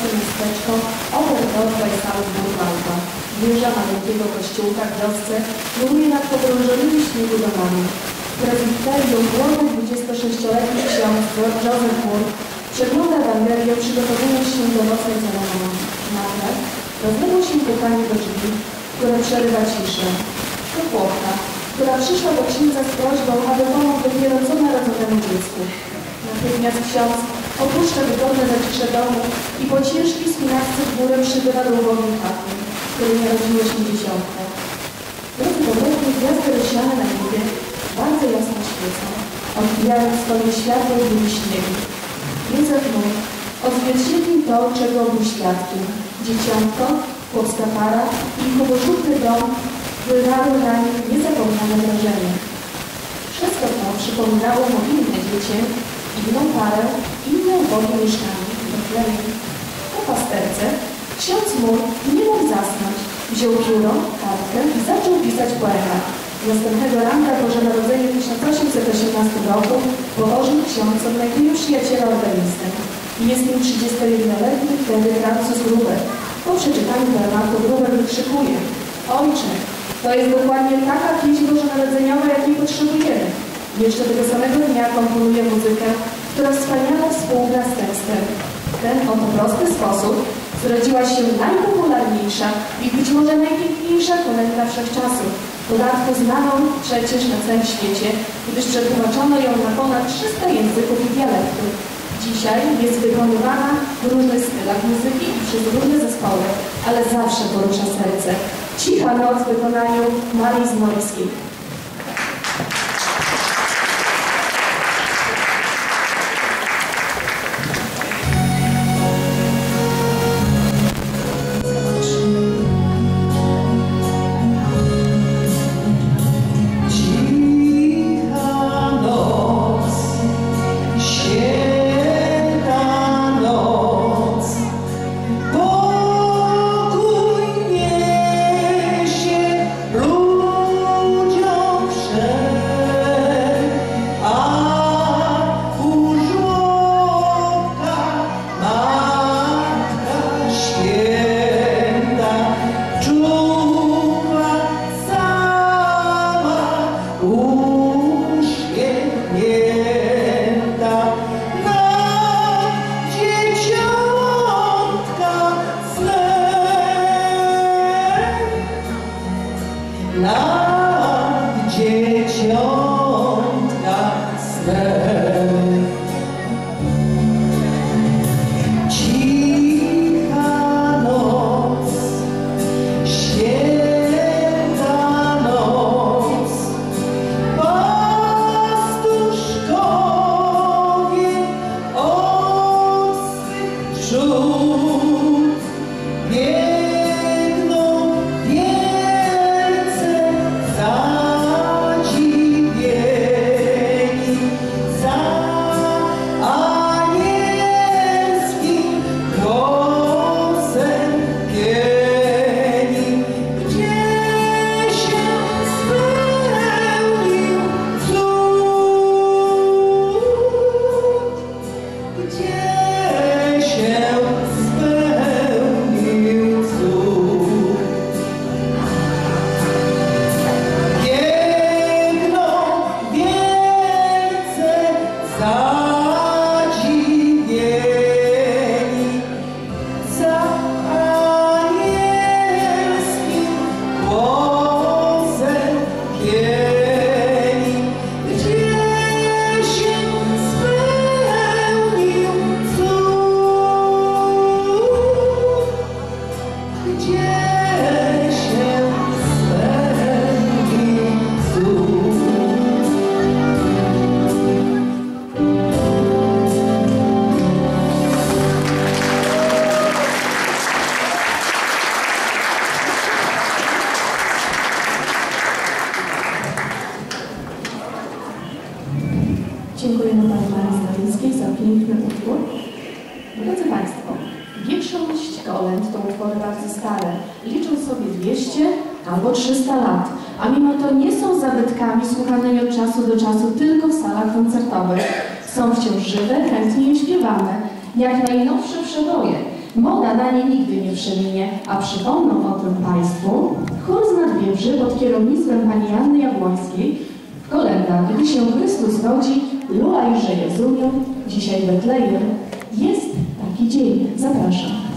małe miasteczko obok Norda i South Burwalka. Wieża maleńkiego kościółka w wiosce góruje nad pogrążonymi w śniegu domami. Prezbiterium młody 26-letni ksiądz Joseph Moore przegląda Ewangelię, przygotowując się do nocnej ceremonii. Nagle rozległo się pukanie do drzwi, które przerywa ciszę. To chłopka, która przyszła do księdza z prośbą, aby pomógł dopiero co narodzonemu dziecku. Natychmiast ksiądz opuszcza wygodne zacisze domu i po ciężkiej spinawce w górę przybywa do ubogich chaty, w której narodziło się dzieciątko. Drodzy powrotnie gwiazdy roślane na niebie bardzo jasno świecą, odbijając swoje światło w dni śniegu. Józef Moore odzwierciedlił to, czego był świadkiem. Dzieciątko, chłopska para i kołożutny dom wywarły na nich niezapomniane wrażenie. Wszystko to przypominało mu inne dziecię, inną parę, inne ubogie mieszkanie w Betlejem. Po pasterce ksiądz Moore nie mógł zasnąć. Wziął pióro, kartkę i zaczął pisać poemat. Następnego ranka Boże Narodzenie w 1818 roku położył ksiądz odnajduje przyjaciela organistę. Jest nim 31-letni wtedy Francuz Gruber. Po przeczytaniu poematu Gruber wykrzykuje: Ojcze, to jest dokładnie taka pieśń bożonarodzeniowa, jakiej potrzebujemy. Jeszcze tego samego dnia komponuje muzykę, która wspaniale współgra z tekstem. W ten oto prosty sposób zrodziła się najpopularniejsza i być może najpiękniejsza kolęda wszechczasów. W dodatku znaną przecież na całym świecie, gdyż przetłumaczono ją na ponad 300 języków i dialektów. Dzisiaj jest wykonywana w różnych stylach muzyki i przez różne zespoły, ale zawsze porusza serce. Cicha noc w wykonaniu Marii Zmorskiej. Dziękujemy Pani Marii Zmorskiej za piękny utwór. Drodzy Państwo, większość kolęd to utwory bardzo stare. Liczą sobie 200 albo 300 lat, a mimo to nie są zabytkami słuchanymi od czasu do czasu tylko w salach koncertowych. Są wciąż żywe, chętnie je śpiewane, jak najnowsze przeboje. Moda na nie nigdy nie przeminie, a przypomną o tym Państwu chór z Nadwieży pod kierownictwem pani Janny Jabłońskiej w kolędach Gdy się Chrystus rodzi, Lua i że Jezuju, dzisiaj Betlejem, jest taki dzień. Zapraszam.